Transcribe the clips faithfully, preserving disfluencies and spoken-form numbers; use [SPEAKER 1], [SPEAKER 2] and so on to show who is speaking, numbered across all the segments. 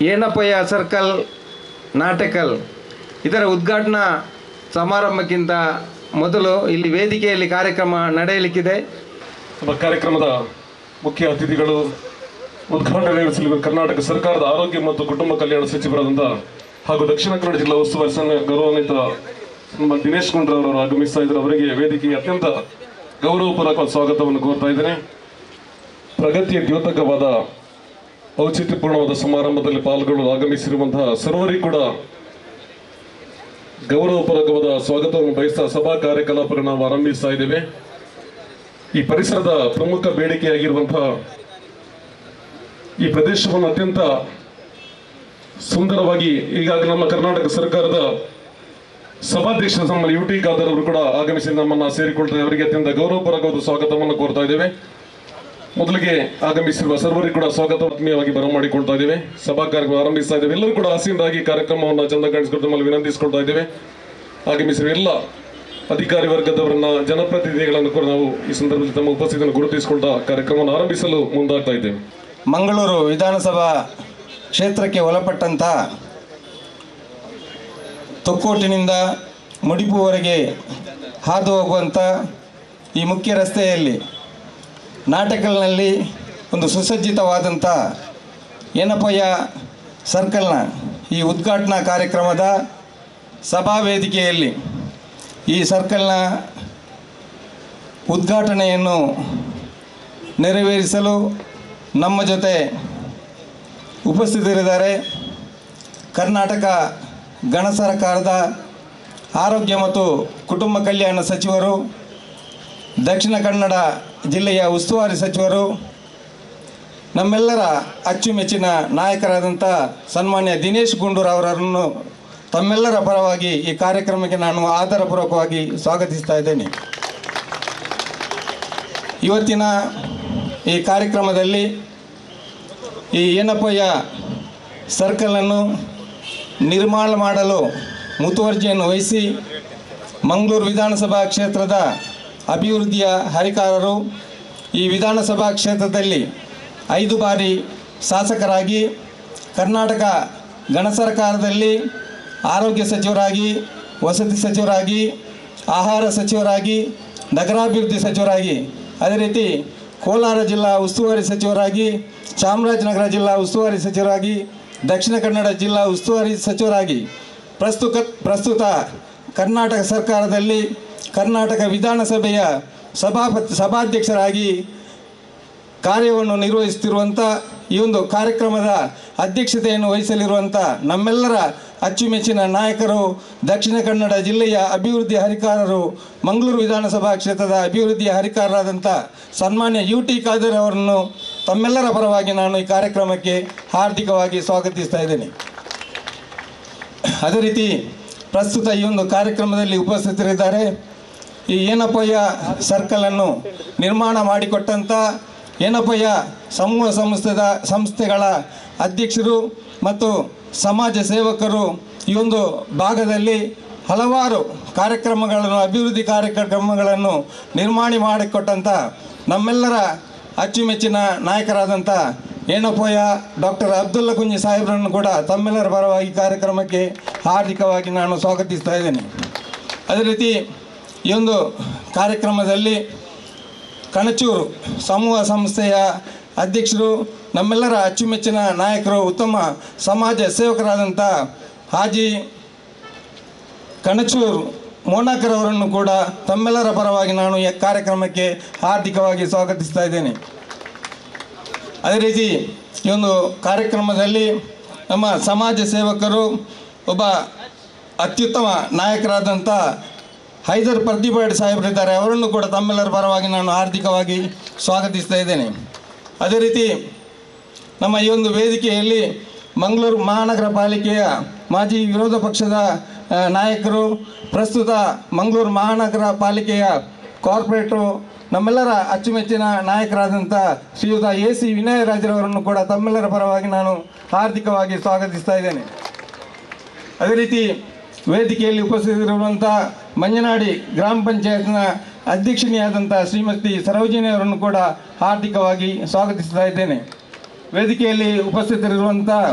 [SPEAKER 1] ಏನಪ್ಪಯ್ಯ circle ನಾಟಕಲ್ ಇದರ ಉದ್ಘಾಟನಾ ಸಮಾರಂಭಕ್ಕಿಂತ ಮೊದಲು ಇಲ್ಲಿ ವೇದಿಕೆಯಲ್ಲಿ ಕಾರ್ಯಕ್ರಮ ನಡೆಯಲಿಕ್ಕಿದೆ.
[SPEAKER 2] ಕಾರ್ಯಕ್ರಮದ ಮುಖ್ಯ ಅತಿಥಿಗಳು ಉದ್ಘಾಟನೆ ನೆರವೇರಿಸಲಿರುವ ಕರ್ನಾಟಕ ಸರ್ಕಾರದ ಆರೋಗ್ಯ ಮತ್ತು ಕುಟುಂಬ ಕಲ್ಯಾಣ ಸಚಿವರಾದಂಥ ಹಾಗೂ ದಕ್ಷಿಣ ಕನ್ನಡ ಜಿಲ್ಲಾ ಉಸ್ತುವಾರಿ ಗೌರವಾನ್ವಿತ ದಿನೇಶ್ ಗುಂಡ್ರವರು ಆಗಮಿಸ್ತಾ ಇದ್ದಾರೆ. ಅವರಿಗೆ ವೇದಿಕೆಗೆ ಅತ್ಯಂತ ಗೌರವಪೂರ್ವಕ ಸ್ವಾಗತವನ್ನು ಕೋರ್ತಾ ಇದ್ದೇನೆ. ಪ್ರಗತಿಯ ದ್ಯೋತಕವಾದ ಔಚಿತ್ಯಪೂರ್ಣವಾದ ಸಮಾರಂಭದಲ್ಲಿ ಪಾಲ್ಗೊಳ್ಳಲು ಆಗಮಿಸಿರುವಂತಹ ಸರ್ವರಿಗೂ ಕೂಡ ಗೌರವಪೂರ್ವಕವಾದ ಸ್ವಾಗತವನ್ನು ಬಯಸ್ತಾ ಸಭಾ ಕಾರ್ಯಕಲಾಪಗಳನ್ನು ನಾವು ಆರಂಭಿಸ್ತಾ ಇದ್ದೇವೆ. ಈ ಪರಿಸರದ ಪ್ರಮುಖ ಬೇಡಿಕೆಯಾಗಿರುವಂತಹ ಈ ಪ್ರದೇಶವನ್ನು ಅತ್ಯಂತ ಸುಂದರವಾಗಿ ಈಗಾಗಲೇ ನಮ್ಮ ಕರ್ನಾಟಕ ಸರ್ಕಾರದ ಸಭಾಧ್ಯಕ್ಷ ನಮ್ಮ ಯು ಟಿ ಖಾದರ್ ಅವರು ಕೂಡ ಆಗಮಿಸಿ ನಮ್ಮನ್ನ ಸೇರಿಕೊಳ್ತಾರೆ. ಅವರಿಗೆ ಅತ್ಯಂತ ಗೌರವಪೂರ್ವಕವಾದ ಸ್ವಾಗತವನ್ನು ಕೋರ್ತಾ ಇದ್ದೇವೆ. ಮೊದಲಿಗೆ ಆಗಮಿಸಿರುವ ಸರ್ವರಿಗೂ ಕೂಡ ಸ್ವಾಗತ ಆತ್ಮೀಯವಾಗಿ ಬರಮಾಡಿಕೊಳ್ತಾ ಇದ್ದೇವೆ. ಸಭಾ ಕಾರ್ಯಕ್ರಮ ಆರಂಭಿಸ್ತಾ ಇದ್ದೇವೆ. ಎಲ್ಲರೂ ಕೂಡ ಆಸೀನರಾಗಿ ಕಾರ್ಯಕ್ರಮವನ್ನು ಚಂದ ಕಾಣಿಸಿಕೊಂಡು ನಮ್ಮಲ್ಲಿ ವಿನಂತಿಸಿಕೊಳ್ತಾ ಇದ್ದೇವೆ. ಆಗಮಿಸಿರುವ ಎಲ್ಲ ಅಧಿಕಾರಿ ವರ್ಗದವರನ್ನ ಜನಪ್ರತಿನಿಧಿಗಳನ್ನು ಕೂಡ ನಾವು ಈ ಸಂದರ್ಭದಲ್ಲಿ ತಮ್ಮ ಉಪಸ್ಥಿತಿಯನ್ನು ಗುರುತಿಸಿಕೊಳ್ತಾ ಕಾರ್ಯಕ್ರಮವನ್ನು ಆರಂಭಿಸಲು ಮುಂದಾಗ್ತಾ ಇದ್ದೇವೆ.
[SPEAKER 1] ಮಂಗಳೂರು ವಿಧಾನಸಭಾ ಕ್ಷೇತ್ರಕ್ಕೆ ಒಳಪಟ್ಟಂಥ ತೊಕ್ಕೋಟಿನಿಂದ ಮುಡಿಪುವರೆಗೆ ಹಾದು ಹೋಗುವಂಥ ಈ ಮುಖ್ಯ ರಸ್ತೆಯಲ್ಲಿ ನಾಟಕಲ್ನಲ್ಲಿ ಒಂದು ಸುಸಜ್ಜಿತವಾದಂಥ ಏನಪ್ಪಯ್ಯ ಸರ್ಕಲ್ನ ಈ ಉದ್ಘಾಟನಾ ಕಾರ್ಯಕ್ರಮದ ಸಭಾ ವೇದಿಕೆಯಲ್ಲಿ ಈ ಸರ್ಕಲ್ನ ಉದ್ಘಾಟನೆಯನ್ನು ನೆರವೇರಿಸಲು ನಮ್ಮ ಜೊತೆ ಉಪಸ್ಥಿತರಿದ್ದಾರೆ. ಕರ್ನಾಟಕ ಗಣ ಸರ್ಕಾರದ ಆರೋಗ್ಯ ಮತ್ತು ಕುಟುಂಬ ಕಲ್ಯಾಣ ಸಚಿವರು, ದಕ್ಷಿಣ ಕನ್ನಡ ಜಿಲ್ಲೆಯ ಉಸ್ತುವಾರಿ ಸಚಿವರು, ನಮ್ಮೆಲ್ಲರ ಅಚ್ಚುಮೆಚ್ಚಿನ ನಾಯಕರಾದಂಥ ಸನ್ಮಾನ್ಯ ದಿನೇಶ್ ಗುಂಡೂರಾವ್ ಅವರನ್ನು ತಮ್ಮೆಲ್ಲರ ಪರವಾಗಿ ಈ ಕಾರ್ಯಕ್ರಮಕ್ಕೆ ನಾನು ಆದರಪೂರ್ವಕವಾಗಿ ಸ್ವಾಗತಿಸ್ತಾ ಇದ್ದೇನೆ. ಇವತ್ತಿನ ಈ ಕಾರ್ಯಕ್ರಮದಲ್ಲಿ ಈ ಏನಪ್ಪಯ್ಯ ಸರ್ಕಲನ್ನು ನಿರ್ಮಾಣ ಮಾಡಲು ಮುತುವರ್ಜಿಯನ್ನು ವಹಿಸಿ ಮಂಗಳೂರು ವಿಧಾನಸಭಾ ಕ್ಷೇತ್ರದ ಅಭಿವೃದ್ಧಿಯ ಹರಿಕಾರರು, ಈ ವಿಧಾನಸಭಾ ಕ್ಷೇತ್ರದಲ್ಲಿ ಐದು ಬಾರಿ ಶಾಸಕರಾಗಿ, ಕರ್ನಾಟಕ ಗಣ ಸರ್ಕಾರದಲ್ಲಿ ಆರೋಗ್ಯ ಸಚಿವರಾಗಿ, ವಸತಿ ಸಚಿವರಾಗಿ, ಆಹಾರ ಸಚಿವರಾಗಿ, ನಗರಾಭಿವೃದ್ಧಿ ಸಚಿವರಾಗಿ, ಅದೇ ರೀತಿ ಕೋಲಾರ ಜಿಲ್ಲಾ ಉಸ್ತುವಾರಿ ಸಚಿವರಾಗಿ, ಚಾಮರಾಜನಗರ ಜಿಲ್ಲಾ ಉಸ್ತುವಾರಿ ಸಚಿವರಾಗಿ, ದಕ್ಷಿಣ ಕನ್ನಡ ಜಿಲ್ಲಾ ಉಸ್ತುವಾರಿ ಸಚಿವರಾಗಿ, ಪ್ರಸ್ತುತ ಪ್ರಸ್ತುತ ಕರ್ನಾಟಕ ಸರ್ಕಾರದಲ್ಲಿ ಕರ್ನಾಟಕ ವಿಧಾನಸಭೆಯ ಸಭಾಪತಿ ಸಭಾಧ್ಯಕ್ಷರಾಗಿ ಕಾರ್ಯವನ್ನು ನಿರ್ವಹಿಸುತ್ತಿರುವಂಥ ಈ ಒಂದು ಕಾರ್ಯಕ್ರಮದ ಅಧ್ಯಕ್ಷತೆಯನ್ನು ವಹಿಸಲಿರುವಂಥ ನಮ್ಮೆಲ್ಲರ ಅಚ್ಚುಮೆಚ್ಚಿನ ನಾಯಕರು, ದಕ್ಷಿಣ ಕನ್ನಡ ಜಿಲ್ಲೆಯ ಅಭಿವೃದ್ಧಿ ಹರಿಕಾರರು, ಮಂಗಳೂರು ವಿಧಾನಸಭಾ ಕ್ಷೇತ್ರದ ಅಭಿವೃದ್ಧಿಯ ಹರಿಕಾರರಾದಂಥ ಸನ್ಮಾನ್ಯ ಯು ಟಿ ಖಾದರ್ ಅವರನ್ನು ತಮ್ಮೆಲ್ಲರ ಪರವಾಗಿ ನಾನು ಈ ಕಾರ್ಯಕ್ರಮಕ್ಕೆ ಹಾರ್ದಿಕವಾಗಿ ಸ್ವಾಗತಿಸ್ತಾ ಇದ್ದೇನೆ. ಅದೇ ರೀತಿ ಪ್ರಸ್ತುತ ಈ ಒಂದು ಕಾರ್ಯಕ್ರಮದಲ್ಲಿ ಉಪಸ್ಥಿತರಿದ್ದಾರೆ. ಈ ಏನಪ್ಪಯ್ಯ ಸರ್ಕಲನ್ನು ನಿರ್ಮಾಣ ಮಾಡಿಕೊಟ್ಟಂಥ ಏನಪ್ಪಯ್ಯ ಸಮೂಹ ಸಂಸ್ಥೆದ ಸಂಸ್ಥೆಗಳ ಅಧ್ಯಕ್ಷರು ಮತ್ತು ಸಮಾಜ ಸೇವಕರು ಈ ಒಂದು ಭಾಗದಲ್ಲಿ ಹಲವಾರು ಕಾರ್ಯಕ್ರಮಗಳನ್ನು, ಅಭಿವೃದ್ಧಿ ಕಾರ್ಯಕ್ರಮಗಳನ್ನು ನಿರ್ಮಾಣ ಮಾಡಿಕೊಟ್ಟಂಥ ನಮ್ಮೆಲ್ಲರ ಅಚ್ಚುಮೆಚ್ಚಿನ ನಾಯಕರಾದಂಥ ಏನಪ್ಪಯ್ಯ ಡಾಕ್ಟರ್ ಅಬ್ದುಲ್ಲಾ ಕುಂಜಿ ಸಾಹೇಬರನ್ನು ಕೂಡ ತಮ್ಮೆಲ್ಲರ ಪರವಾಗಿ ಕಾರ್ಯಕ್ರಮಕ್ಕೆ ಹಾರ್ದಿಕವಾಗಿ ನಾನು ಸ್ವಾಗತಿಸ್ತಾ ಇದ್ದೇನೆ. ಅದೇ ರೀತಿ ಈ ಒಂದು ಕಾರ್ಯಕ್ರಮದಲ್ಲಿ ಕಣಚೂರು ಸಮೂಹ ಸಂಸ್ಥೆಯ ಅಧ್ಯಕ್ಷರು, ನಮ್ಮೆಲ್ಲರ ಅಚ್ಚುಮೆಚ್ಚಿನ ನಾಯಕರು, ಉತ್ತಮ ಸಮಾಜ ಸೇವಕರಾದಂಥ ಹಾಜಿ ಕಣಚೂರು ಮೋನಾಕರ್ ಅವರನ್ನು ಕೂಡ ತಮ್ಮೆಲ್ಲರ ಪರವಾಗಿ ನಾನು ಈ ಕಾರ್ಯಕ್ರಮಕ್ಕೆ ಹಾರ್ದಿಕವಾಗಿ ಸ್ವಾಗತಿಸ್ತಾ ಇದ್ದೇನೆ. ಅದೇ ರೀತಿ ಈ ಒಂದು ಕಾರ್ಯಕ್ರಮದಲ್ಲಿ ನಮ್ಮ ಸಮಾಜ ಸೇವಕರು, ಒಬ್ಬ ಅತ್ಯುತ್ತಮ ನಾಯಕರಾದಂಥ ಹೈದರ್ ಪ್ರತಿಭಾಡ್ ಸಾಹೇಬರಿದ್ದಾರೆ. ಅವರನ್ನು ಕೂಡ ತಮ್ಮೆಲ್ಲರ ಪರವಾಗಿ ನಾನು ಹಾರ್ದಿಕವಾಗಿ ಸ್ವಾಗತಿಸ್ತಾ ಇದ್ದೇನೆ. ಅದೇ ರೀತಿ ನಮ್ಮ ಈ ಒಂದು ವೇದಿಕೆಯಲ್ಲಿ ಮಂಗಳೂರು ಮಹಾನಗರ ಪಾಲಿಕೆಯ ಮಾಜಿ ವಿರೋಧ ಪಕ್ಷದ ನಾಯಕರು, ಪ್ರಸ್ತುತ ಮಂಗಳೂರು ಮಹಾನಗರ ಪಾಲಿಕೆಯ ಕಾರ್ಪೊರೇಟರು, ನಮ್ಮೆಲ್ಲರ ಅಚ್ಚುಮೆಚ್ಚಿನ ನಾಯಕರಾದಂಥ ಶ್ರೀಯುತ ಎ ಸಿ ವಿನಯರಾಜರವರನ್ನು ಕೂಡ ತಮ್ಮೆಲ್ಲರ ಪರವಾಗಿ ನಾನು ಹಾರ್ದಿಕವಾಗಿ ಸ್ವಾಗತಿಸ್ತಾ ಇದ್ದೇನೆ. ಅದೇ ರೀತಿ ವೇದಿಕೆಯಲ್ಲಿ ಉಪಸ್ಥಿತರಿರುವಂಥ ಮಂಜನಾಡಿ ಗ್ರಾಮ ಪಂಚಾಯತ್ನ ಅಧ್ಯಕ್ಷನಿಯಾದಂಥ ಶ್ರೀಮತಿ ಸರೋಜಿನಿ ಅವರನ್ನು ಕೂಡ ಹಾರ್ದಿಕವಾಗಿ ಸ್ವಾಗತಿಸ್ತಾ ಇದ್ದೇನೆ. ವೇದಿಕೆಯಲ್ಲಿ ಉಪಸ್ಥಿತರಿರುವಂಥ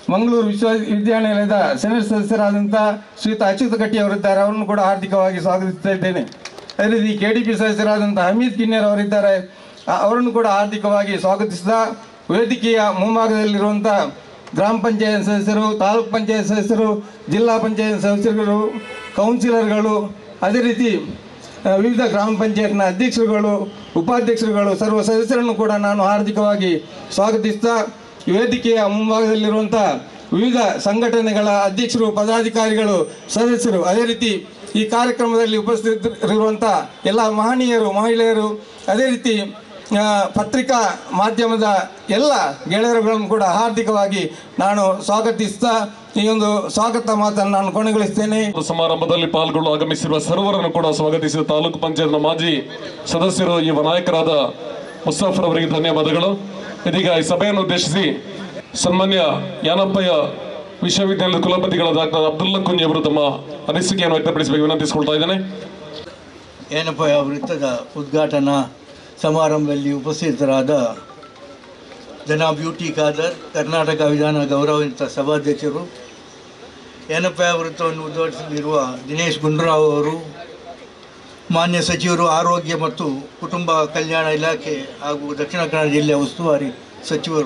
[SPEAKER 1] ಮಂಗಳೂರು ವಿಶ್ವವಿದ್ಯಾನಿಲಯದ ಸೆನೆಟ್ ಸದಸ್ಯರಾದಂಥ ಶ್ರೀಯುತ ಅಚ್ಯುತ ಕಟ್ಟಿ ಅವರಿದ್ದಾರೆ, ಅವರನ್ನು ಕೂಡ ಹಾರ್ದಿಕವಾಗಿ ಸ್ವಾಗತಿಸ್ತಾ ಇದ್ದೇನೆ. ಅದೇ ರೀತಿ ಕೆ ಡಿ ಪಿ ಸದಸ್ಯರಾದಂಥ ಹಮೀದ್ ಕಿನ್ನೇರ್ ಅವರಿದ್ದಾರೆ, ಅವರನ್ನು ಕೂಡ ಹಾರ್ದಿಕವಾಗಿ ಸ್ವಾಗತಿಸಿದ ವೇದಿಕೆಯ ಮುಂಭಾಗದಲ್ಲಿರುವಂಥ ಗ್ರಾಮ ಪಂಚಾಯತ್ ಸದಸ್ಯರು, ತಾಲೂಕ್ ಪಂಚಾಯತ್ ಸದಸ್ಯರು, ಜಿಲ್ಲಾ ಪಂಚಾಯತ್ ಸದಸ್ಯರು, ಕೌನ್ಸಿಲರ್ಗಳು, ಅದೇ ರೀತಿ ವಿವಿಧ ಗ್ರಾಮ ಪಂಚಾಯತ್ನ ಅಧ್ಯಕ್ಷರುಗಳು, ಉಪಾಧ್ಯಕ್ಷರುಗಳು, ಸರ್ವ ಸದಸ್ಯರನ್ನು ಕೂಡ ನಾನು ಹಾರ್ದಿಕವಾಗಿ ಸ್ವಾಗತಿಸ್ತಾ ವೇದಿಕೆಯ ಮುಂಭಾಗದಲ್ಲಿರುವಂಥ ವಿವಿಧ ಸಂಘಟನೆಗಳ ಅಧ್ಯಕ್ಷರು, ಪದಾಧಿಕಾರಿಗಳು, ಸದಸ್ಯರು, ಅದೇ ರೀತಿ ಈ ಕಾರ್ಯಕ್ರಮದಲ್ಲಿ ಉಪಸ್ಥಿತರಿರುವಂಥ ಎಲ್ಲ ಮಹನೀಯರು, ಮಹಿಳೆಯರು, ಅದೇ ರೀತಿ ಪತ್ರಿಕಾ ಮಾಧ್ಯಮದ ಎಲ್ಲ ಗೆಳೆಯರುಗಳನ್ನು ಕೂಡ ಹಾರ್ದಿಕವಾಗಿ ನಾನು ಸ್ವಾಗತಿಸ್ತಾ ಈ ಒಂದು ಸ್ವಾಗತ ಮಾತನ್ನು ನಾನು ಕೊನೆಗೊಳಿಸ್ತೇನೆ.
[SPEAKER 2] ಸಮಾರಂಭದಲ್ಲಿ ಪಾಲ್ಗೊಳ್ಳಲು ಆಗಮಿಸಿರುವ ಸರ್ವರನ್ನು ಕೂಡ ಸ್ವಾಗತಿಸಿದ ತಾಲೂಕು ಪಂಚಾಯತ್ನ ಮಾಜಿ ಸದಸ್ಯರು, ಯುವ ನಾಯಕರಾದ ಮುಸ್ತಫರ್ ಅವರಿಗೆ ಧನ್ಯವಾದಗಳು. ಇದೀಗ ಈ ಸಭೆಯನ್ನು ಉದ್ದೇಶಿಸಿ ಸನ್ಮಾನ್ಯ ಯಾನಪ್ಪಯ್ಯ ವಿಶ್ವವಿದ್ಯಾಲಯದ ಕುಲಪತಿಗಳಾದ ಡಾಕ್ಟರ್ ಅಬ್ದುಲ್ಲಾ ಕುಂಜಿ ಅವರು ತಮ್ಮ ಅನಿಸಿಕೆಯನ್ನು ವ್ಯಕ್ತಪಡಿಸಬೇಕು ವಿನಂತಿಸಿಕೊಳ್ತಾ ಇದ್ದೇನೆ.
[SPEAKER 3] ಯಾನಪ್ಪಯ್ಯ ವೃತ್ತದ ಉದ್ಘಾಟನಾ ಸಮಾರಂಭದಲ್ಲಿ ಉಪಸ್ಥಿತರಾದ ಜನಾಬ್ ಯು ಟಿ ಖಾದರ್, ಕರ್ನಾಟಕ ವಿಧಾನ ಗೌರವಾನ್ವಿತ ಸಭಾಧ್ಯಕ್ಷರು, ಯಾನಪ್ಪಯ್ಯ ವೃತ್ತವನ್ನು ಉದ್ಘಾಟಿಸಲಿರುವ ದಿನೇಶ್ ಗುಂಡೂರಾವ್ ಅವರು, ಮಾನ್ಯ ಸಚಿವರು, ಆರೋಗ್ಯ ಮತ್ತು ಕುಟುಂಬ ಕಲ್ಯಾಣ ಇಲಾಖೆ ಹಾಗೂ ದಕ್ಷಿಣ ಕನ್ನಡ ಜಿಲ್ಲೆಯ ಉಸ್ತುವಾರಿ ಸಚಿವರು,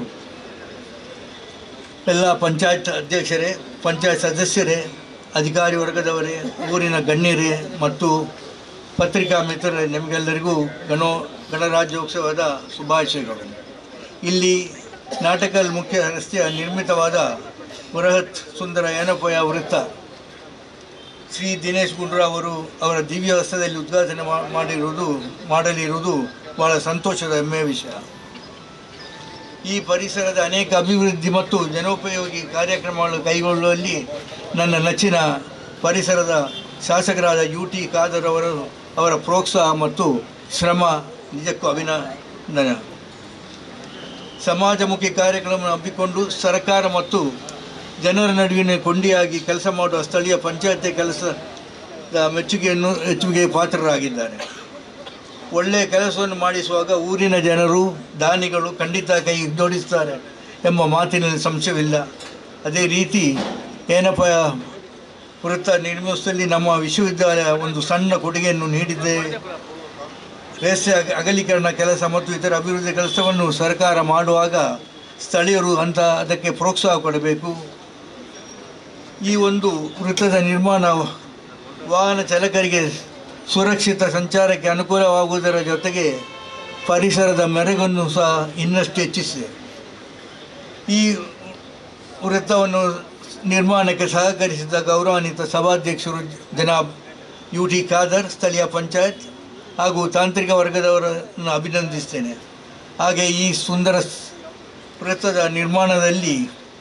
[SPEAKER 3] ಎಲ್ಲ ಪಂಚಾಯತ್ ಅಧ್ಯಕ್ಷರೇ, ಪಂಚಾಯತ್ ಸದಸ್ಯರೇ, ಅಧಿಕಾರಿ ವರ್ಗದವರೇ, ಊರಿನ ಗಣ್ಯರೇ ಮತ್ತು ಪತ್ರಿಕಾ ಮಿತ್ರರೇ, ನಿಮಗೆಲ್ಲರಿಗೂ ಗಣೋ ಗಣರಾಜ್ಯೋತ್ಸವದ ಶುಭಾಶಯಗಳು. ಇಲ್ಲಿ ನಾಟಕಲ್ ಮುಖ್ಯ ರಸ್ತೆಯ ನಿರ್ಮಿತವಾದ ಬೃಹತ್ ಸುಂದರ ಯಾನಪ್ಪಯ್ಯ ವೃತ್ತ ಶ್ರೀ ದಿನೇಶ್ ಗುಂಡೂರಾವ್ ಅವರು ಅವರ ದಿವ್ಯ ಹಸ್ತದಲ್ಲಿ ಉದ್ಘಾಟನೆ ಮಾಡಿರುವುದು ಮಾಡಲಿರುವುದು ಬಹಳ ಸಂತೋಷದ ಹೆಮ್ಮೆಯ ವಿಷಯ. ಈ ಪರಿಸರದ ಅನೇಕ ಅಭಿವೃದ್ಧಿ ಮತ್ತು ಜನೋಪಯೋಗಿ ಕಾರ್ಯಕ್ರಮಗಳನ್ನು ಕೈಗೊಳ್ಳುವಲ್ಲಿ ನನ್ನ ನೆಚ್ಚಿನ ಪರಿಸರದ ಶಾಸಕರಾದ ಯು ಟಿ ಖಾದರ್ ಅವರು ಅವರ ಪ್ರೋತ್ಸಾಹ ಮತ್ತು ಶ್ರಮ ನಿಜಕ್ಕೂ ಅಭಿನಂದನೆ. ಸಮಾಜಮುಖಿ ಕಾರ್ಯಕ್ರಮವನ್ನು ಹಮ್ಮಿಕೊಂಡು ಸರ್ಕಾರ ಮತ್ತು ಜನರ ನಡುವಿನ ಕೊಂಡಿಯಾಗಿ ಕೆಲಸ ಮಾಡುವ ಸ್ಥಳೀಯ ಪಂಚಾಯತಿ ಕೆಲಸದ ಮೆಚ್ಚುಗೆಯನ್ನು ಮೆಚ್ಚುಗೆ ಪಾತ್ರರಾಗಿದ್ದಾರೆ. ಒಳ್ಳೆಯ ಕೆಲಸವನ್ನು ಮಾಡಿಸುವಾಗ ಊರಿನ ಜನರು, ದಾನಿಗಳು ಖಂಡಿತ ಕೈ ಜೋಡಿಸ್ತಾರೆ ಎಂಬ ಮಾತಿನಲ್ಲಿ ಸಂಶಯವಿಲ್ಲ. ಅದೇ ರೀತಿ ಯಾನಪ್ಪಯ್ಯ ವೃತ್ತ ನಿರ್ಮಿಸುವಲ್ಲಿ ನಮ್ಮ ವಿಶ್ವವಿದ್ಯಾಲಯ ಒಂದು ಸಣ್ಣ ಕೊಡುಗೆಯನ್ನು ನೀಡಿದ್ದೇವೆ. ರಸ್ತೆ ಅಗಲೀಕರಣ ಕೆಲಸ ಮತ್ತು ಇತರ ಅಭಿವೃದ್ಧಿ ಕೆಲಸವನ್ನು ಸರ್ಕಾರ ಮಾಡುವಾಗ ಸ್ಥಳೀಯರು ಅಂತ ಅದಕ್ಕೆ ಪ್ರೋತ್ಸಾಹ ಕೊಡಬೇಕು. ಈ ಒಂದು ವೃತ್ತದ ನಿರ್ಮಾಣ ವಾಹನ ಚಾಲಕರಿಗೆ ಸುರಕ್ಷಿತ ಸಂಚಾರಕ್ಕೆ ಅನುಕೂಲವಾಗುವುದರ ಜೊತೆಗೆ ಪರಿಸರದ ಮೆರುಗನ್ನು ಸಹ ಇನ್ನಷ್ಟು ಹೆಚ್ಚಿಸಿದೆ. ಈ ವೃತ್ತವನ್ನು ನಿರ್ಮಾಣಕ್ಕೆ ಸಹಕರಿಸಿದ ಗೌರವಾನ್ವಿತ ಸಭಾಧ್ಯಕ್ಷರು ಜನಾಬ್ ಯು ಟಿ ಖಾದರ್, ಸ್ಥಳೀಯ ಪಂಚಾಯತ್ ಹಾಗೂ ತಾಂತ್ರಿಕ ವರ್ಗದವರನ್ನು ಅಭಿನಂದಿಸ್ತೇನೆ. ಹಾಗೆ ಈ ಸುಂದರ ವೃತ್ತದ ನಿರ್ಮಾಣದಲ್ಲಿ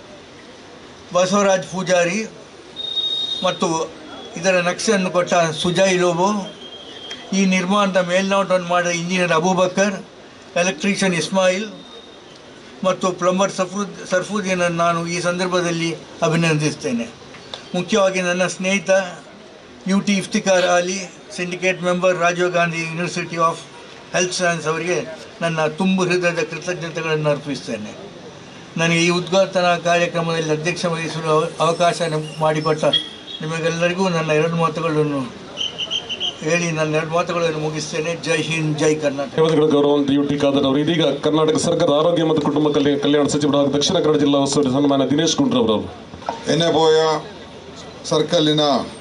[SPEAKER 3] ಬಸವರಾಜ್ ಪೂಜಾರಿ ಮತ್ತು ಇದರ ನಕ್ಷೆಯನ್ನು ಕೊಟ್ಟ ಸುಜಾಯ್ ಲೋಬೋ, ಈ ನಿರ್ಮಾಣದ ಮೇಲ್ನೋಟವನ್ನು ಮಾಡಿದ ಇಂಜಿನಿಯರ್ ಅಬೂಬಕರ್, ಎಲೆಕ್ಟ್ರಿಷಿಯನ್ ಇಸ್ಮಾಯಿಲ್ ಮತ್ತು ಪ್ಲಂಬರ್ ಸಫ್ರುದ್ ಸರ್ಫುದ್ದೀನನ್ನು ನಾನು ಈ ಸಂದರ್ಭದಲ್ಲಿ ಅಭಿನಂದಿಸ್ತೇನೆ. ಮುಖ್ಯವಾಗಿ ನನ್ನ ಸ್ನೇಹಿತ U T Iftikhar Ali, syndicate member, Rajiv Gandhi university of health science ಅವರಿಗೆ ನನ್ನ ತುಂಬು ಹೃದಯದ ಕೃತಜ್ಞತೆಗಳನ್ನು ಅರ್ಪಿಸ್ತೇನೆ. ನನಗೆ ಈ ಉದ್ಘಾಟನಾ ಕಾರ್ಯಕ್ರಮದಲ್ಲಿ ಅಧ್ಯಕ್ಷ ವಹಿಸಲು ಅವಕಾಶ ಮಾಡಿಕೊಟ್ಟ ನಿಮಗೆಲ್ಲರಿಗೂ ನನ್ನ ಎರಡು ಮಾತುಗಳನ್ನು ಹೇಳಿ ನನ್ನ ಎರಡು ಮಾತುಗಳನ್ನು ಮುಗಿಸ್ತೇನೆ. ಜೈ ಹಿಂದ್, ಜೈ ಕರ್ನಾಟಕ.
[SPEAKER 2] ಗೌರವಾನ್ವಿತ ಯು ಟಿ ಖಾದರ್ ಅವರು ಇದೀಗ ಕರ್ನಾಟಕ ಸರ್ಕಾರದ ಆರೋಗ್ಯ ಮತ್ತು ಕುಟುಂಬ ಕಲ್ಯಾಣ ಕಲ್ಯಾಣ ಸಚಿವರು ಹಾಗೂ ದಕ್ಷಿಣ ಕನ್ನಡ ಜಿಲ್ಲಾ ಉಸ್ತುವಾರಿ ಸನ್ಮಾನ್ಯ ದಿನೇಶ್ ಗುಂಡೂರಾವ್ ಅವರು
[SPEAKER 4] ಯಾನಪ್ಪಯ್ಯ ಸರ್ಕಲ್ಲಿನ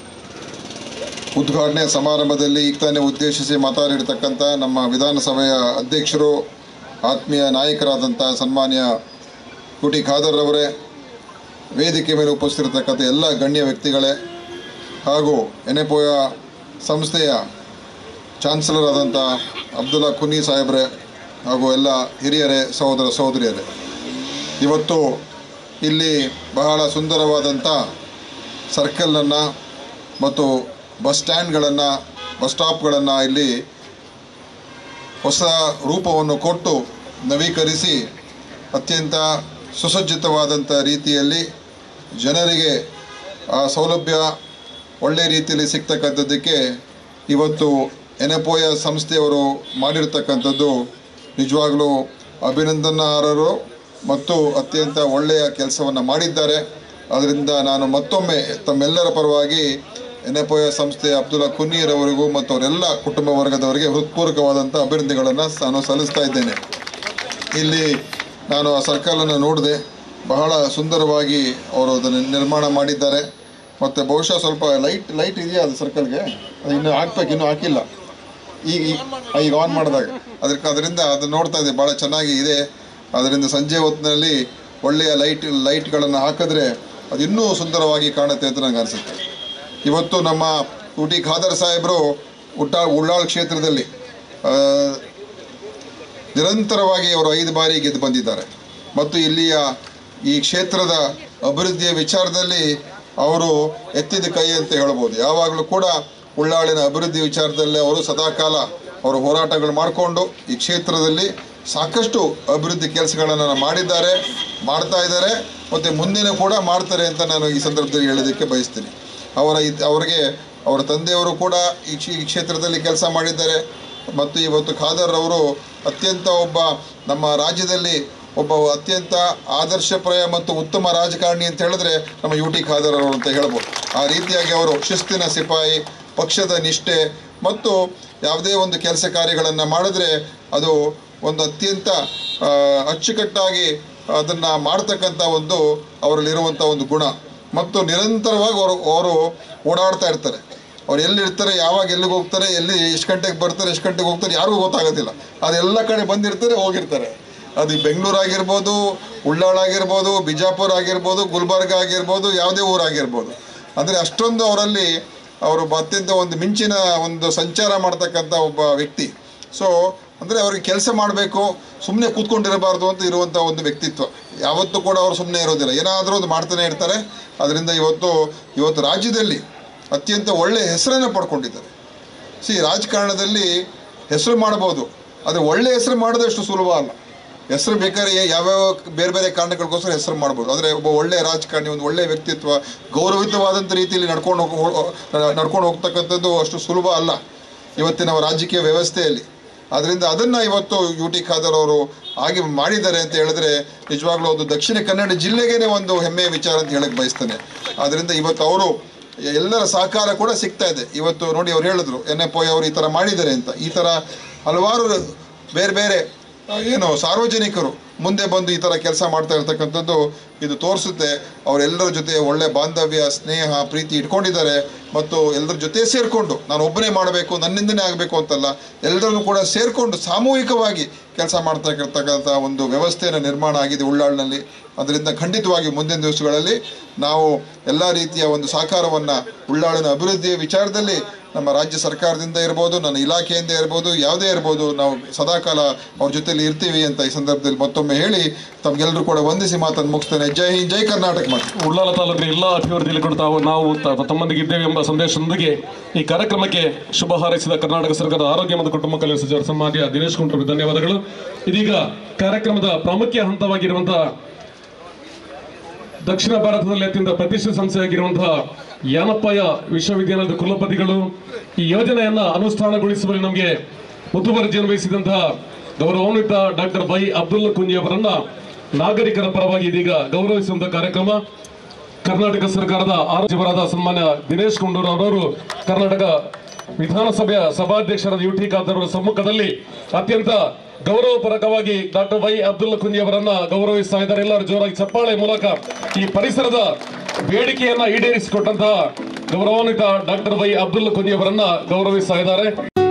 [SPEAKER 4] ಉದ್ಘಾಟನೆ ಸಮಾರಂಭದಲ್ಲಿ ಈಗ ತಾನೇ ಉದ್ದೇಶಿಸಿ ಮಾತಾಡಿರ್ತಕ್ಕಂಥ ನಮ್ಮ ವಿಧಾನಸಭೆಯ ಅಧ್ಯಕ್ಷರು, ಆತ್ಮೀಯ ನಾಯಕರಾದಂಥ ಸನ್ಮಾನ್ಯ ಯು ಟಿ ಖಾದರ್ ಅವರೇ, ವೇದಿಕೆ ಮೇಲೆ ಉಪಸ್ಥಿತಿರ್ತಕ್ಕಂಥ ಎಲ್ಲ ಗಣ್ಯ ವ್ಯಕ್ತಿಗಳೇ ಹಾಗೂ ಯಾನಪ್ಪಯ್ಯ ಸಂಸ್ಥೆಯ ಚಾನ್ಸಲರ್ ಆದಂಥ ಅಬ್ದುಲ್ಲಾ ಕುನ್ನಿ ಸಾಹೇಬ್ರೆ ಹಾಗೂ ಎಲ್ಲ ಹಿರಿಯರೇ, ಸಹೋದರ ಸಹೋದರಿಯರೇ, ಇವತ್ತು ಇಲ್ಲಿ ಬಹಳ ಸುಂದರವಾದಂಥ ಸರ್ಕಲನ್ನು ಮತ್ತು ಬಸ್ ಸ್ಟ್ಯಾಂಡ್ಗಳನ್ನು, ಬಸ್ ಸ್ಟಾಪ್ಗಳನ್ನು ಇಲ್ಲಿ ಹೊಸ ರೂಪವನ್ನು ಕೊಟ್ಟು ನವೀಕರಿಸಿ ಅತ್ಯಂತ ಸುಸಜ್ಜಿತವಾದಂಥ ರೀತಿಯಲ್ಲಿ ಜನರಿಗೆ ಆ ಸೌಲಭ್ಯ ಒಳ್ಳೆಯ ರೀತಿಯಲ್ಲಿ ಸಿಗ್ತಕ್ಕಂಥದ್ದಕ್ಕೆ ಇವತ್ತು ಯಾನಪ್ಪಯ್ಯ ಸಂಸ್ಥೆಯವರು ಮಾಡಿರ್ತಕ್ಕಂಥದ್ದು ನಿಜವಾಗಲೂ ಅಭಿನಂದನಾರ್ಹರು ಮತ್ತು ಅತ್ಯಂತ ಒಳ್ಳೆಯ ಕೆಲಸವನ್ನು ಮಾಡಿದ್ದಾರೆ. ಅದರಿಂದ ನಾನು ಮತ್ತೊಮ್ಮೆ ತಮ್ಮೆಲ್ಲರ ಪರವಾಗಿ ಎನ್ಎಫ್ಒ ಸಂಸ್ಥೆಯ ಅಬ್ದುಲ್ಲಾ ಕುನ್ನೀರವರಿಗೂ ಮತ್ತು ಅವರೆಲ್ಲ ಕುಟುಂಬ ವರ್ಗದವರಿಗೆ ಹೃತ್ಪೂರ್ವಕವಾದಂಥ ಅಭಿನಂದನೆಗಳನ್ನು ನಾನು ಸಲ್ಲಿಸ್ತಾ ಇದ್ದೇನೆ. ಇಲ್ಲಿ ನಾನು ಆ ಸರ್ಕಲನ್ನು ನೋಡಿದೆ, ಬಹಳ ಸುಂದರವಾಗಿ ಅವರು ಅದನ್ನು ನಿರ್ಮಾಣ ಮಾಡಿದ್ದಾರೆ. ಮತ್ತು ಬಹುಶಃ ಸ್ವಲ್ಪ ಲೈಟ್ ಲೈಟ್ ಇದೆಯಾ ಅದು ಸರ್ಕಲ್ಗೆ, ಅದು ಇನ್ನೂ ಹಾಕ್ಬೇಕು, ಇನ್ನೂ ಹಾಕಿಲ್ಲ, ಈಗ ಈಗ ಆನ್ ಮಾಡಿದಾಗ ಅದಕ್ಕೆ ಅದರಿಂದ ಅದು ನೋಡ್ತಾ ಇದೆ, ಭಾಳ ಚೆನ್ನಾಗಿ ಇದೆ. ಅದರಿಂದ ಸಂಜೆ ಹೊತ್ತಿನಲ್ಲಿ ಒಳ್ಳೆಯ ಲೈಟ್ ಲೈಟ್ಗಳನ್ನು ಹಾಕಿದ್ರೆ ಅದು ಇನ್ನೂ ಸುಂದರವಾಗಿ ಕಾಣುತ್ತೆ ಅಂತ ನನಗೆ ಅನಿಸುತ್ತೆ. ಇವತ್ತು ನಮ್ಮ ಯು ಟಿ ಖಾದರ್ ಸಾಹೇಬರು ಉಟ್ಟಾ ಉಳ್ಳಾಳ್ ಕ್ಷೇತ್ರದಲ್ಲಿ ನಿರಂತರವಾಗಿ ಅವರು ಐದು ಬಾರಿ ಗೆದ್ದು ಬಂದಿದ್ದಾರೆ ಮತ್ತು ಇಲ್ಲಿಯ ಈ ಕ್ಷೇತ್ರದ ಅಭಿವೃದ್ಧಿಯ ವಿಚಾರದಲ್ಲಿ ಅವರು ಎತ್ತಿದ ಕೈ ಅಂತ ಹೇಳ್ಬೋದು. ಯಾವಾಗಲೂ ಕೂಡ ಉಳ್ಳಾಳಿನ ಅಭಿವೃದ್ಧಿ ವಿಚಾರದಲ್ಲಿ ಅವರು ಸದಾಕಾಲ ಅವರು ಹೋರಾಟಗಳು ಮಾಡಿಕೊಂಡು ಈ ಕ್ಷೇತ್ರದಲ್ಲಿ ಸಾಕಷ್ಟು ಅಭಿವೃದ್ಧಿ ಕೆಲಸಗಳನ್ನು ಮಾಡಿದ್ದಾರೆ, ಮಾಡ್ತಾ ಇದ್ದಾರೆ ಮತ್ತು ಮುಂದಿನ ಕೂಡ ಮಾಡ್ತಾರೆ ಅಂತ ನಾನು ಈ ಸಂದರ್ಭದಲ್ಲಿ ಹೇಳೋದಕ್ಕೆ ಬಯಸ್ತೀನಿ. ಅವರ ಅವರಿಗೆ ಅವರ ತಂದೆಯವರು ಕೂಡ ಈ ಈ ಕ್ಷೇತ್ರದಲ್ಲಿ ಕೆಲಸ ಮಾಡಿದ್ದಾರೆ ಮತ್ತು ಇವತ್ತು ಖಾದರ್ ಅವರು ಅತ್ಯಂತ ಒಬ್ಬ ನಮ್ಮ ರಾಜ್ಯದಲ್ಲಿ ಒಬ್ಬ ಅತ್ಯಂತ ಆದರ್ಶಪ್ರಾಯ ಮತ್ತು ಉತ್ತಮ ರಾಜಕಾರಣಿ ಅಂತ ಹೇಳಿದ್ರೆ ನಮ್ಮ ಯು ಟಿ ಖಾದರ್ ಅವರು ಅಂತ ಹೇಳ್ಬೋದು. ಆ ರೀತಿಯಾಗಿ ಅವರು ಶಿಸ್ತಿನ ಸಿಪಾಯಿ, ಪಕ್ಷದ ನಿಷ್ಠೆ ಮತ್ತು ಯಾವುದೇ ಒಂದು ಕೆಲಸ ಕಾರ್ಯಗಳನ್ನು ಮಾಡಿದ್ರೆ ಅದು ಒಂದು ಅತ್ಯಂತ ಅಚ್ಚುಕಟ್ಟಾಗಿ ಅದನ್ನು ಮಾಡ್ತಕ್ಕಂಥ ಒಂದು ಅವರಲ್ಲಿರುವಂಥ ಒಂದು ಗುಣ ಮತ್ತು ನಿರಂತರವಾಗಿ ಅವರು ಅವರು ಓಡಾಡ್ತಾ ಇರ್ತಾರೆ. ಅವ್ರು ಎಲ್ಲಿರ್ತಾರೆ, ಯಾವಾಗ ಎಲ್ಲಿಗೆ ಹೋಗ್ತಾರೆ, ಎಲ್ಲಿ ಎಷ್ಟು ಗಂಟೆಗೆ ಬರ್ತಾರೆ, ಎಷ್ಟು ಗಂಟೆಗೆ ಹೋಗ್ತಾರೆ ಯಾರಿಗೂ ಗೊತ್ತಾಗೋದಿಲ್ಲ. ಅದೆಲ್ಲ ಕಡೆ ಬಂದಿರ್ತಾರೆ, ಹೋಗಿರ್ತಾರೆ. ಅದು ಬೆಂಗಳೂರು ಆಗಿರ್ಬೋದು, ಉಳ್ಳಾಳ ಆಗಿರ್ಬೋದು, ಬಿಜಾಪುರ ಆಗಿರ್ಬೋದು, ಗುಲ್ಬರ್ಗ ಆಗಿರ್ಬೋದು, ಯಾವುದೇ ಊರಾಗಿರ್ಬೋದು. ಅಂದರೆ ಅಷ್ಟೊಂದು ಅವರಲ್ಲಿ ಅವರು ಅತ್ಯಂತ ಒಂದು ಮಿಂಚಿನ ಒಂದು ಸಂಚಾರ ಮಾಡ್ತಕ್ಕಂಥ ಒಬ್ಬ ವ್ಯಕ್ತಿ. ಸೊ ಅಂದರೆ ಅವ್ರಿಗೆ ಕೆಲಸ ಮಾಡಬೇಕು, ಸುಮ್ಮನೆ ಕೂತ್ಕೊಂಡಿರಬಾರ್ದು ಅಂತ ಇರುವಂಥ ಒಂದು ವ್ಯಕ್ತಿತ್ವ. ಯಾವತ್ತೂ ಕೂಡ ಅವರು ಸುಮ್ಮನೆ ಇರೋದಿಲ್ಲ, ಏನಾದರೂ ಒಂದು ಮಾಡ್ತಾನೆ ಇರ್ತಾರೆ. ಅದರಿಂದ ಇವತ್ತು ಇವತ್ತು ರಾಜ್ಯದಲ್ಲಿ ಅತ್ಯಂತ ಒಳ್ಳೆಯ ಹೆಸರನ್ನು ಪಡ್ಕೊಂಡಿದ್ದಾರೆ. ಸಿ ರಾಜಕಾರಣದಲ್ಲಿ ಹೆಸರು ಮಾಡ್ಬೋದು, ಆದರೆ ಒಳ್ಳೆಯ ಹೆಸರು ಮಾಡೋದಷ್ಟು ಸುಲಭ ಅಲ್ಲ. ಹೆಸರು ಬೇಕಾದ್ರೆ ಯಾವ್ಯಾವ ಬೇರೆ ಬೇರೆ ಕಾರಣಗಳಿಗೋಸ್ಕರ ಹೆಸರು ಮಾಡ್ಬೋದು, ಆದರೆ ಒಬ್ಬ ಒಳ್ಳೆಯ ರಾಜಕಾರಣಿ, ಒಂದು ಒಳ್ಳೆಯ ವ್ಯಕ್ತಿತ್ವ, ಗೌರವಿತವಾದಂಥ ರೀತಿಯಲ್ಲಿ ನಡ್ಕೊಂಡು ಹೋಗಿ ನಡ್ಕೊಂಡು ಹೋಗ್ತಕ್ಕಂಥದ್ದು ಅಷ್ಟು ಸುಲಭ ಅಲ್ಲ ಇವತ್ತಿನ ರಾಜಕೀಯ ವ್ಯವಸ್ಥೆಯಲ್ಲಿ. ಆದ್ದರಿಂದ ಅದನ್ನು ಇವತ್ತು ಯು ಟಿ ಖಾದರ್ ಅವರು ಆಗಿ ಮಾಡಿದ್ದಾರೆ ಅಂತ ಹೇಳಿದ್ರೆ ನಿಜವಾಗ್ಲೂ ಒಂದು ದಕ್ಷಿಣ ಕನ್ನಡ ಜಿಲ್ಲೆಗೇ ಒಂದು ಹೆಮ್ಮೆಯ ವಿಚಾರ ಅಂತ ಹೇಳಕ್ಕೆ ಬಯಸ್ತೇನೆ. ಆದ್ದರಿಂದ ಇವತ್ತು ಅವರು ಎಲ್ಲರ ಸಹಕಾರ ಕೂಡ ಸಿಗ್ತಾ ಇದೆ. ಇವತ್ತು ನೋಡಿ ಅವ್ರು ಹೇಳಿದ್ರು ಎನ್ ಎಫ್ ಒ ಅವರು ಈ ಥರ ಮಾಡಿದ್ದಾರೆ ಅಂತ. ಈ ಥರ ಹಲವಾರು ಬೇರೆ ಬೇರೆ ಏನು ಸಾರ್ವಜನಿಕರು ಮುಂದೆ ಬಂದು ಈ ಥರ ಕೆಲಸ ಮಾಡ್ತಾ ಇರ್ತಕ್ಕಂಥದ್ದು ಇದು ತೋರಿಸುತ್ತೆ ಅವರೆಲ್ಲರ ಜೊತೆ ಒಳ್ಳೆ ಬಾಂಧವ್ಯ, ಸ್ನೇಹ, ಪ್ರೀತಿ ಇಟ್ಕೊಂಡಿದ್ದಾರೆ. ಮತ್ತು ಎಲ್ಲರ ಜೊತೆ ಸೇರಿಕೊಂಡು ನಾನು ಒಬ್ಬನೇ ಮಾಡಬೇಕು, ನನ್ನಿಂದನೇ ಆಗಬೇಕು ಅಂತಲ್ಲ, ಎಲ್ಲರನ್ನು ಕೂಡ ಸೇರಿಕೊಂಡು ಸಾಮೂಹಿಕವಾಗಿ ಕೆಲಸ ಮಾಡ್ತಾ ಇರ್ತಕ್ಕಂಥ ಒಂದು ವ್ಯವಸ್ಥೆಯನ್ನು ನಿರ್ಮಾಣ ಆಗಿದೆ ಉಳ್ಳಾಳಿನಲ್ಲಿ. ಅದರಿಂದ ಖಂಡಿತವಾಗಿ ಮುಂದಿನ ದಿವಸಗಳಲ್ಲಿ ನಾವು ಎಲ್ಲ ರೀತಿಯ ಒಂದು ಸಹಕಾರವನ್ನು ಉಳ್ಳಾಳಿನ ಅಭಿವೃದ್ಧಿಯ ವಿಚಾರದಲ್ಲಿ ನಮ್ಮ ರಾಜ್ಯ ಸರ್ಕಾರದಿಂದ ಇರ್ಬೋದು, ನನ್ನ ಇಲಾಖೆಯಿಂದ ಇರ್ಬೋದು, ಯಾವುದೇ ಇರ್ಬೋದು, ನಾವು ಸದಾಕಾಲ ಅವ್ರ ಜೊತೆಲಿ ಇರ್ತೀವಿ ಅಂತ ಈ ಸಂದರ್ಭದಲ್ಲಿ ಮತ್ತೊಮ್ಮೆ ಹೇಳಿ ತಮಗೆಲ್ಲರೂ ಕೂಡ ವಂದಿಸಿ ಮಾತನ್ನು ಮುಗಿಸ್ತೇನೆ. ಜೈ ಹಿಂದ್, ಜೈ ಕರ್ನಾಟಕ. ಮಾತು
[SPEAKER 2] ಉಳ್ಳಾಲ ತಾಲೂಕಿನ ಎಲ್ಲ ಅಭಿವೃದ್ಧಿಯಲ್ಲಿ ಕೂಡ ತಾವು ನಾವು ತಮ್ಮೊಂದಿಗೆ ಇದ್ದೇವೆ ಎಂಬ ಸಂದೇಶದೊಂದಿಗೆ ಈ ಕಾರ್ಯಕ್ರಮಕ್ಕೆ ಶುಭ ಹಾರೈಸಿದ ಕರ್ನಾಟಕ ಸರ್ಕಾರದ ಆರೋಗ್ಯ ಮತ್ತು ಕುಟುಂಬ ಕಲ್ಯಾಣ ಸಚಿವರ ಸನ್ಮಾನ್ಯ ದಿನೇಶ್ ಗುಂಡೂರಾವ್ ಧನ್ಯವಾದಗಳು. ಇದೀಗ ಕಾರ್ಯಕ್ರಮದ ಪ್ರಾಮುಖ್ಯ ಹಂತವಾಗಿರುವಂತಹ ದಕ್ಷಿಣ ಭಾರತದಲ್ಲಿ ಅತ್ಯಂತ ಪ್ರತಿಷ್ಠಿತ ಸಂಸ್ಥೆಯಾಗಿರುವಂತಹ ಯಾನಪ್ಪಯ್ಯ ವಿಶ್ವವಿದ್ಯಾಲಯದ ಕುಲಪತಿಗಳು ಈ ಯೋಜನೆಯನ್ನ ಅನುಷ್ಠಾನಗೊಳಿಸುವಲ್ಲಿ ನಮಗೆ ಮುತುವರ್ಜಿಯನ್ನು ವಹಿಸಿದಂತಹ ಗೌರವಾನ್ವಿತ ಡಾಕ್ಟರ್ ವೈ ಅಬ್ದುಲ್ಲಾ ಕುಂಜಿ ಅವರನ್ನ ನಾಗರಿಕರ ಪರವಾಗಿ ಇದೀಗ ಗೌರವಿಸುವಂತಹ ಕಾರ್ಯಕ್ರಮ. ಕರ್ನಾಟಕ ಸರ್ಕಾರದ ಆರೋಗ್ಯವರಾದ ಸನ್ಮಾನ್ಯ ದಿನೇಶ್ ಗುಂಡೂರಾವ್ ಅವರು ಕರ್ನಾಟಕ ವಿಧಾನಸಭೆಯ ಸಭಾಧ್ಯಕ್ಷರಾದ ಯು ಟಿ ಖಾದರ್ ಅವರ ಸಮ್ಮುಖದಲ್ಲಿ ಅತ್ಯಂತ ಗೌರವಪೂರ್ವಕವಾಗಿ ಡಾಕ್ಟರ್ ವೈ ಅಬ್ದುಲ್ಲಾ ಕುಂಜಿ ಅವರನ್ನ ಗೌರವಿಸ್ತಾ ಇದ್ದಾರೆ. ಎಲ್ಲರೂ ಜೋರಾಗಿ ಚಪ್ಪಾಳೆ ಮೂಲಕ ಈ ಪರಿಸರದ ಬೇಡಿಕೆಯನ್ನ ಈಡೇರಿಸಿಕೊಟ್ಟಂತಹ ಗೌರವಾನ್ವಿತ ಡಾಕ್ಟರ್ ವೈ ಅಬ್ದುಲ್ಲಾ ಕುಂಜಿ ಅವರನ್ನ ಗೌರವಿಸ್ತಾ ಇದ್ದಾರೆ.